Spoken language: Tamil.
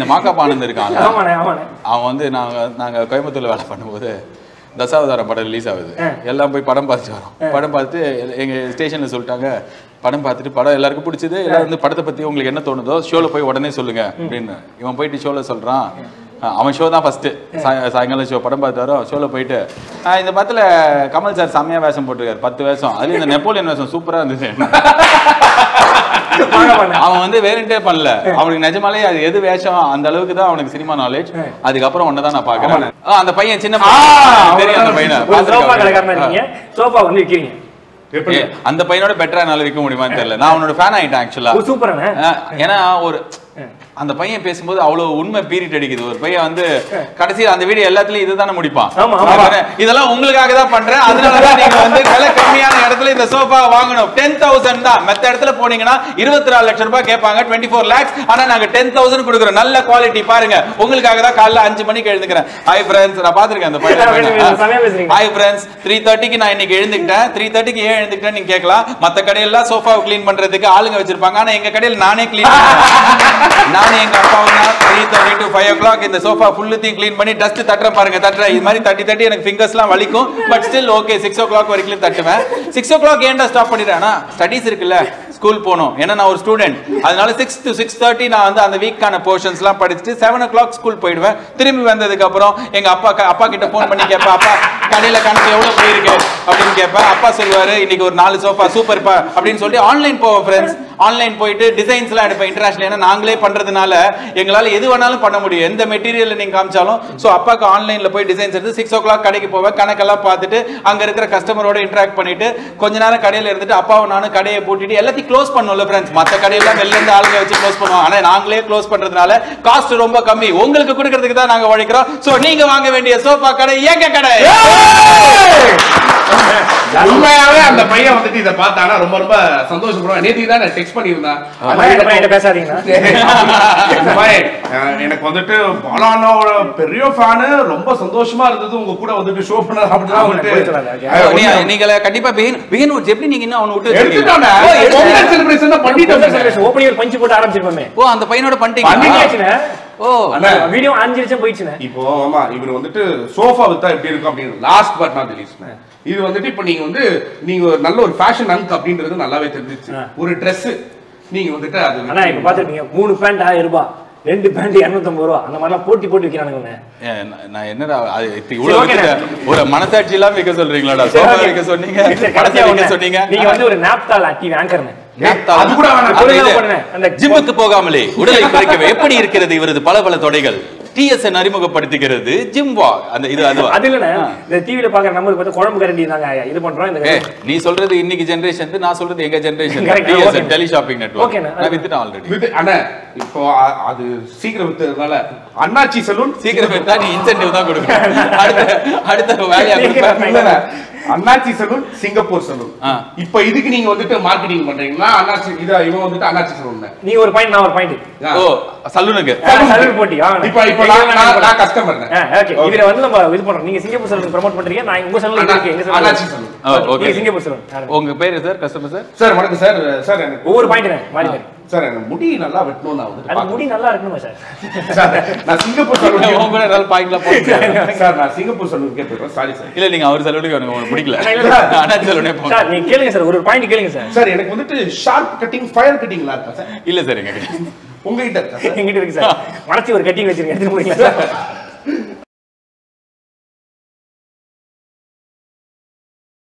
இந்த மாக்காப்பா ஆனந்த் இருக்காங்க, அவன் வந்து நாங்கள் கோயம்புத்தூர்ல வேலை பண்ணும்போது தசாவதாரம் படம் ரிலீஸ் ஆகுது. எல்லாம் போய் படம் பார்த்துட்டு வரோம். படம் பார்த்துட்டு எங்கள் ஸ்டேஷனில் சொல்லிட்டாங்க, படம் பார்த்துட்டு படம் எல்லாருக்கும் பிடிச்சது, எல்லாரும் வந்து படத்தை பற்றி உங்களுக்கு என்ன தோணுதோ ஷோவில் போய் உடனே சொல்லுங்க அப்படின்னு. இவன் போயிட்டு ஷோவில் சொல்கிறான், அவன் ஷோ தான் ஃபஸ்ட்டு சாயங்காலம் ஷோ. படம் பார்த்து வரோம். ஷோவில் போயிட்டு இந்த படத்தில் கமல் சார் செம்மையாக வேஷம் போட்டிருக்காரு, 10 வேஷம், அதுலேயும் இந்த நெப்போலியன் வேஷம் சூப்பராக இருந்துச்சு. அவன் வந்து வேறே பண்ணல, அவனுக்கு நிஜமாலே அது எது வேஷம் அந்த அளவுக்கு தான் அவனுக்கு சினிமா நாலேஜ். அதுக்கப்புறம் ஒன்னதான் நான் பாக்குறேன். அந்த பையன் சின்ன தெரியும், அந்த பையனை அந்த பையனோட பெட்டரா என்னால விற்க முடியுமான்னு தெரியல. நான் அவனோட ஃபேன் ஆயிட்டேன் ஆக்சுவலா. ஏன்னா ஒரு அந்த பையன் பேசும்போது அவ்வளவு உண்மை பீரிட் அடிக்குது. ஒரு பையன் வந்து கடைசியில் அந்த வீடியோ எல்லாத்துலயும் இதுதானே முடிப்பான், இதெல்லாம் உங்களுக்காக தான் பண்றேன், அதனாலதான் நீங்க வந்து விலை கம்மியான இடத்துல இந்த சோஃபா வாங்கணும். 10,000 தான். மத்த இடத்துல போனீங்கன்னா 24 லட்சம் ரூபாய் கேட்பாங்க, 24 lakhs. ஆனா நாங்க 10,000 கொடுக்குறோம். நல்ல குவாலிட்டி பாருங்க. உங்களுக்காக தான் காலைல 5 மணிக்கு எழுந்துக்கிறேன். ஹாய் ஃப்ரெண்ட்ஸ், நான் பாத்துருக்கேன் அந்த பையன். ஹாய் ஃப்ரெண்ட்ஸ், 3:30க்கு நான் இன்னைக்கு எழுந்துக்கிட்டேன். 3:30க்கு ஏன் எழுந்துக்கிட்டேன் நீங்க கேட்கலாம். மத்த கடையெல்லாம் சோஃபா கிளீன் பண்றதுக்கு ஆளுங்க வச்சிருப்பாங்க, ஆனா எங்க கடையில் நானே கிளீன் பண்ணுவேன். நானே எங்க அப்பாவுனா 3:30 to 5 o'clock இந்த சோஃபா ஃபுல்லுத்தையும் க்ளீன் பண்ணி டஸ்ட் தட்டுற பாருங்க, தட்டுறேன். இது மாதிரி தட்டி எனக்கு ஃபிங்கர்ஸ்லாம் வலிக்கும். பட் ஸ்டில் ஓகே, 6 o'clock வரைக்கும் தட்டுவேன். 6 o'clock ஏன்டா ஸ்டாப் பண்ணிடுறேன்? ஸ்டடீஸ் இருக்குல்ல, ஸ்கூல் போகணும். ஏன்னா நான் ஒரு ஸ்டூடெண்ட், அதனால 6 to 6:30 நான் வந்து அந்த வீக்கான போர்ஷன்ஸ்லாம் படிச்சுட்டு 7 o'clock ஸ்கூல் போயிடுவேன். திரும்பி வந்ததுக்கு அப்புறம் எங்க அப்பா கிட்ட ஃபோன் பண்ணி கேட்பேன், அப்பா கடையில கணக்கு எவ்வளவு போயிருக்கு அப்படின்னு கேட்பேன். அப்பா சொல்லுவாரு, இன்னைக்கு ஒரு 4 சோஃபா சூப்பர்ப்பா அப்படின்னு சொல்லி ஆன்லைன் போவோம் ஃப்ரெண்ட்ஸ். ஆன்லைன் போயிட்டு டிசைன்ஸ்லாம் எடுப்பேன் இன்டர்நேஷனல். ஏன்னா நாங்களே பண்றதுனால எங்களால எது வேணாலும் பண்ண முடியும், எந்த மெட்டீரியல் நீங்க காமிச்சாலும். ஸோ அப்பாக்கு ஆன்லைன்ல போய் டிசைன்ஸ் எடுத்து 6 o'clock கடைக்கு போவேன். கணக்கெல்லாம் பார்த்துட்டு அங்க இருக்கிற கஸ்டமரோட இன்டராக்ட் பண்ணிட்டு கொஞ்ச நேரம் கடையில இருந்துட்டு அப்பாவும் நானும் கடையை பூட்டிட்டு எல்லாத்தையும் க்ளோஸ் பண்ணுவோம்ல ஃப்ரெண்ட்ஸ். மற்ற கடையெல்லாம் வெளில இருந்து ஆளுங்க வச்சு க்ளோஸ் பண்ணுவோம், ஆனா நாங்களே க்ளோஸ் பண்றதுனால காஸ்ட் ரொம்ப கம்மி. உங்களுக்கு கொடுக்கறதுக்கு தான் நாங்க உழைக்கிறோம். ஸோ நீங்க வாங்க வேண்டிய சோஃபா கடை எங்க கடை. உண்மையாவே அந்த பையன் வந்துட்டு இதை பார்த்தானா ரொம்ப ரொம்ப சந்தோஷப்படுவான். நேற்று தான் நான் டெக்ஸ்ட் பண்ணியிருந்தேன், எனக்கு வந்துட்டு பாலானோட பெரிய ஃபேனு, ரொம்ப சந்தோஷமா இருந்தது உங்க கூட வந்துட்டு ஷோ பண்ண அப்படிதான் வந்துட்டு. நீங்க கண்டிப்பா பெஹின்வுட்ஸ் எப்படி நீங்க இன்னும் அவனை விட்டு எடுத்துட்டானே செலிப்ரேஷன் பண்ணிட்டோம். ஓபனிங் பஞ்ச் போட்டு ஆரம்பிச்சிருப்போமே. ஓ அந்த பையனோட பண்ணிட்டீங்க. ஓ வீடியோ 5 லட்சம் போயிடுச்சுனே. இப்போ ஆமா இவர் வந்துட்டு சோஃபா வித்தா எப்படி இருக்கும் அப்படின்னு லாஸ்ட் பட் நாட் லீஸ்ட். இது வந்துட்டு இப்போ நீங்க நல்ல ஒரு ஃபேஷன் அங்க் அப்படின்றது நல்லாவே தெரிஞ்சிச்சு. ஒரு Dress நீங்க வந்துட்டு அது அண்ணா இப்ப பாத்துட்டீங்க 3 பேண்ட் 1000 ரூபாய், 2 பேண்ட் 250 ரூபாய், அந்த மாதிரிலாம் போட்டு விக்கிறானுங்க. நான் என்னடா ஒரு மனசாட்சி இல்லாம விற்க சொல்றீங்களாடா? சோஃபா விற்க சொன்னீங்க, கடைசியா விற்க சொன்னீங்க. நீங்க வந்து ஒரு நாப்தால் ஆக்டிவ் ஆங்கர்னு அந்த ஜிம்முக்கு போகாமலே உடலை குறைக்க எப்படி இருக்கிறது இவரது பல தொடைகள். TSN அறிமுகப்படுத்துகிறது ஜிம் வாக். அந்த இது அது இல்ல, இந்த டிவில பாக்குற நம்மளுக்கு வந்து குழம்பு கரண்டி தாங்க இது பண்றோம். இந்த நீ சொல்றது இன்னைக்கு ஜெனரேஷன், நான் சொல்றது எங்க generation. TSN tele shopping network நான் வித்துட்டேன் ஆல்ரெடி. அண்ணா இப்போ அது சீக்கிரம் வித்ததுனால அண்ணாச்சி சலூன் சீக்கிரம் வித்தா நீ இன்சென்டிவ் தான் கொடுக்கணும். அடுத்த வேலையா கொடுப்பேன். அண்ணாச்சி சலூன் சிங்கப்பூர் சலூன். இப்போ இதுக்கு நீங்க வந்துட்டு மார்க்கெட்டிங் பண்றீங்களா? அண்ணாச்சி இவன் வந்துட்டு அண்ணாச்சி சலூன். நீ ஒரு பாயிண்ட், நான் ஒரு பாயிண்ட். ஓ சலூனுக்கு சலூன் போட்டி. இப்போ நான் கஸ்டமர். ஓகே, இதுல வந்து நம்ம இது பண்றோம். நீங்க சிங்கப்பூர் சலூன் ப்ரோமோட் பண்றீங்க, நான் உங்க சலூன் இருக்கு. எங்க சலூன் அண்ணாச்சி சலூன். Okay, Singapore saloon. உங்க பேர் சார்? Customer sir. சார் வணக்கம் சார். சார் எனக்கு ஒவ்வொரு பாயிண்ட் மாறி சார் எனக்கு முடி நல்லா வெட்டணும். நான் வந்து அது முடி நல்லா இருக்கணுமா சார்? சார் நான் சிங்கப்பூர் சலூன் உங்க கூட நல்ல பாயிண்ட்ல போடுங்க சார். நான் சிங்கப்பூர் சலூனுக்கே போறேன். Sorry sir. இல்ல நீங்க அவர் சலூனுக்கு உங்களுக்கு பிடிக்கல, அண்ணாச்சி சலூனே போங்க சார். நீங்க கேளுங்க சார், ஒரு பாயிண்ட் கேளுங்க சார். சார் எனக்கு வந்துட்டு ஷார்ப் கட்டிங் ஃபயர் கட்டிங்லாம் இருக்கா சார்? இல்ல சார் எங்க உங்ககிட்ட இருக்கா? எங்கிட்ட இருக்கு சார். மனசி ஒரு கட்டிங் வச்சிருக்கேன், எடுத்துட்டு போறீங்களா சார்?